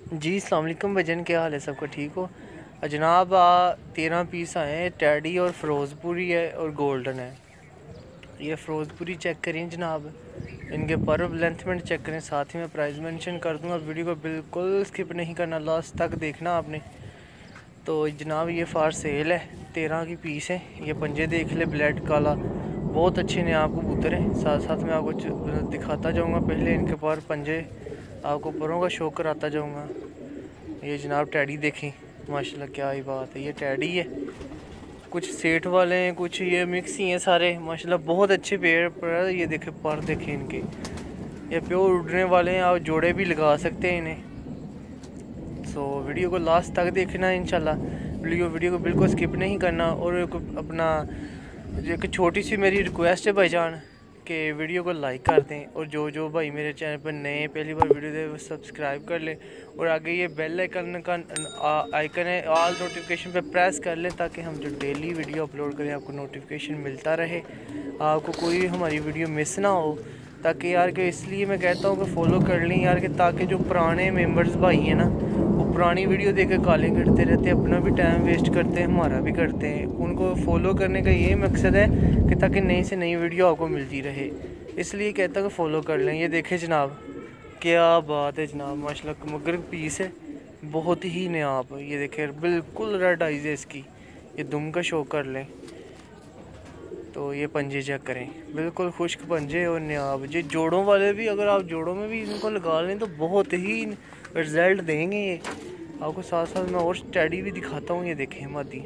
जी अस्सलाम वालेकुम भजन, क्या हाल है? सबका ठीक हो? जनाब 13 पीस आए हैं। टैडी और फ़िरोज़पुरी है और गोल्डन है। ये फ़िरोज़पुरी चेक करें जनाब, इनके पर लेंथ में चेक करें, साथ ही मैं प्राइस मेंशन कर दूंगा। वीडियो को बिल्कुल स्किप नहीं करना, लास्ट तक देखना आपने। तो जनाब ये फार सेल है, 13 की पीस है। ये पंजे देख ले, ब्लैड काला, बहुत अच्छे ने आपको कबूतर हैं। साथ साथ मैं आपको दिखाता जाऊँगा। पहले इनके पर पंजे आपको परों का शो कराता जाऊँगा। ये जनाब टैडी देखें, माशाल्लाह क्या ही बात है। ये टैडी है, कुछ सेठ वाले हैं, कुछ ये मिक्स ही हैं सारे। माशाल्लाह बहुत अच्छे पेड़ पर। ये देखे पर, देखें इनके, ये प्योर उड़ने वाले हैं। आप जोड़े भी लगा सकते हैं इन्हें। सो वीडियो को लास्ट तक देखना है इंशाल्लाह। वीडियो को बिल्कुल स्किप नहीं करना। और अपना एक छोटी सी मेरी रिक्वेस्ट है भाईजान कि वीडियो को लाइक कर दें। और जो भाई मेरे चैनल पर नए पहली बार वीडियो दे वो सब्सक्राइब कर लें। और आगे ये बेल आइकन का आइकन है, ऑल नोटिफिकेशन पे प्रेस कर लें, ताकि हम जो डेली वीडियो अपलोड करें आपको नोटिफिकेशन मिलता रहे, आपको कोई भी हमारी वीडियो मिस ना हो। ताकि यार कि इसलिए मैं कहता हूँ कि फॉलो कर लें यार, कि ताकि जो पुराने मेंबर्स भाई हैं ना, वो पुरानी वीडियो देख के कॉलिंग करते रहते हैं, अपना भी टाइम वेस्ट करते हैं, हमारा भी करते हैं। उनको फॉलो करने का ये मकसद है कि ताकि नई से नई वीडियो आपको मिलती रहे, इसलिए कहता हूँ कि फ़ॉलो कर लें। ये देखें जनाब, क्या बात है जनाब, माशाल्लाह मगर पीस है, बहुत ही नायाब। ये देखें बिल्कुल रेड आइज़ है इसकी। ये दुम का शो कर लें तो ये पंजे चेक करें, बिल्कुल खुश्क पंजे और नायाब। ये जोड़ों वाले भी, अगर आप जोड़ों में भी इनको लगा लें तो बहुत ही रिजल्ट देंगे ये आपको। साथ साथ मैं और टैडी भी दिखाता हूँ। ये देखें मादी,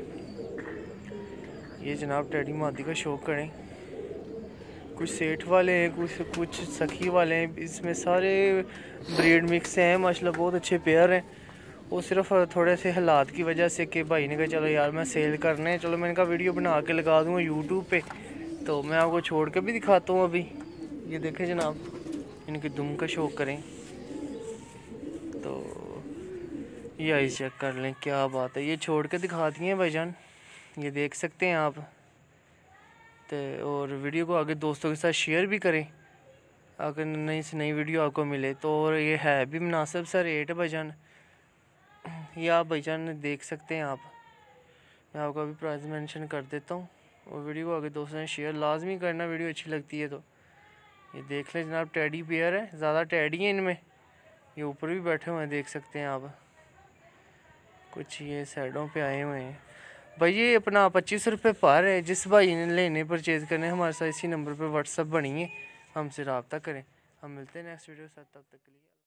ये जनाब टैडी मादी का शौक करें। कुछ सेठ वाले हैं, कुछ सखी वाले हैं, इसमें सारे ब्रीड मिक्स हैं। माशाल्लाह बहुत अच्छे पेयर हैं। वो सिर्फ थोड़े से हालात की वजह से कि भाई ने कहा चलो यार मैं सेल करने, चलो मैंने कहा वीडियो बना के लगा दूँगा यूट्यूब पे, तो मैं आपको छोड़ के भी दिखाता हूँ अभी। ये देखें जनाब, इनकी दुम का शौक करें तो ये आइस चेक कर लें, क्या बात है। ये छोड़ के दिखा दिए हैं भाईजान, ये देख सकते हैं आप। तो और वीडियो को आगे दोस्तों के साथ शेयर भी करें, अगर नई से नई वीडियो आपको मिले तो। और ये है भी मुनासिब सा रेट है भाईजान, ये आप भाईजान देख सकते हैं आप। मैं आपको अभी प्राइस मेंशन कर देता हूँ। और वीडियो को आगे दोस्तों ने शेयर लाजमी करना, वीडियो अच्छी लगती है तो। ये देख लें जनाब, टैडी पेयर है, ज़्यादा टैडी है इनमें। ये ऊपर भी बैठे हुए हैं, देख सकते हैं आप। कुछ ये साइडों पे आए हुए हैं भाई। ये अपना 25 रुपये पर है। जिस भाई ने लेने परचेज़ करने, हमारे साथ इसी नंबर पर व्हाट्सअप बनी है, हमसे रब्ता करें। हम मिलते हैं नेक्स्ट वीडियो के साथ, तब तक के लिए।